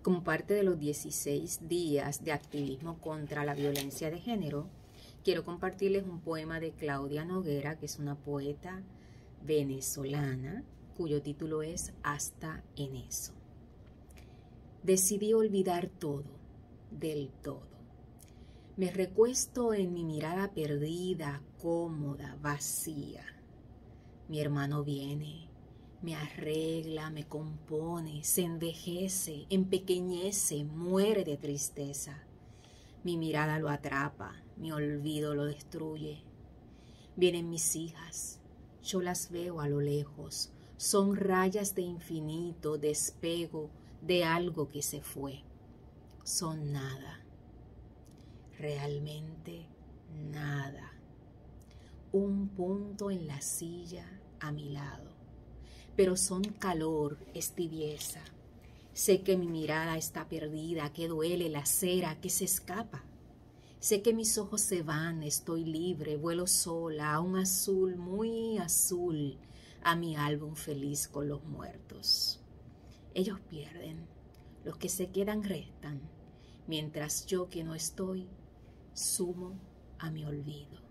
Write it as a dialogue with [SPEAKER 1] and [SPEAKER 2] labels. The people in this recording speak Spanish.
[SPEAKER 1] Como parte de los 16 días de activismo contra la violencia de género, quiero compartirles un poema de Claudia Noguera, que es una poeta venezolana, cuyo título es Hasta en eso. Decidí olvidar todo, del todo. Me recuesto en mi mirada perdida, cómoda, vacía. Mi hermano viene, me arregla, me compone, se envejece, empequeñece, muere de tristeza. Mi mirada lo atrapa, mi olvido lo destruye. Vienen mis hijas, yo las veo a lo lejos, son rayas de infinito, despego de algo que se fue. Son nada, realmente nada. Un punto en la silla a mi lado. Pero son calor, es tibieza. Sé que mi mirada está perdida, que duele, lacera, que se escapa. Sé que mis ojos se van, estoy libre, vuelo sola a un azul, muy azul, a mi álbum feliz con los muertos. Ellos pierden, los que se quedan restan, mientras yo que no estoy, sumo a mi olvido.